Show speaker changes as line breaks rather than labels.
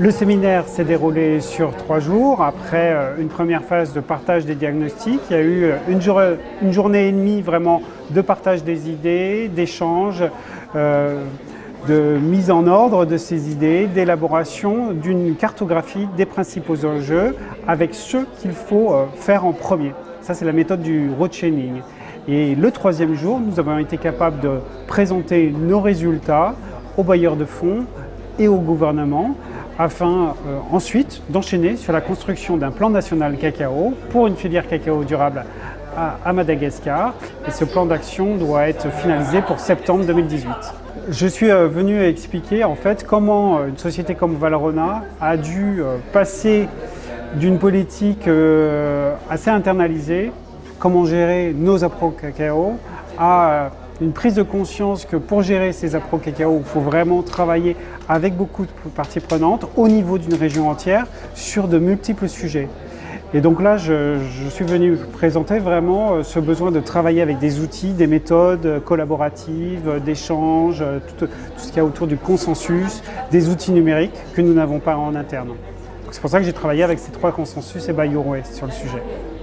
Le séminaire s'est déroulé sur 3 jours. Après une première phase de partage des diagnostics, il y a eu une journée et demie vraiment de partage des idées, d'échange, de mise en ordre de ces idées, d'élaboration d'une cartographie des principaux enjeux avec ce qu'il faut faire en premier. Ça, c'est la méthode du road chaining. Et le troisième jour, nous avons été capables de présenter nos résultats aux bailleurs de fonds et au gouvernement afin ensuite d'enchaîner sur la construction d'un plan national cacao pour une filière cacao durable à Madagascar. Et ce plan d'action doit être finalisé pour septembre 2018. Je suis venu expliquer en fait comment une société comme Valrhona a dû passer d'une politique assez internalisée, comment gérer nos appro-cacao, à une prise de conscience que pour gérer ces appro-cacao, il faut vraiment travailler avec beaucoup de parties prenantes au niveau d'une région entière sur de multiples sujets. Et donc là, je suis venu présenter vraiment ce besoin de travailler avec des outils, des méthodes collaboratives, d'échange, tout ce qu'il y a autour du consensus, des outils numériques que nous n'avons pas en interne. C'est pour ça que j'ai travaillé avec ces 3 consensus et Bayourway sur le sujet.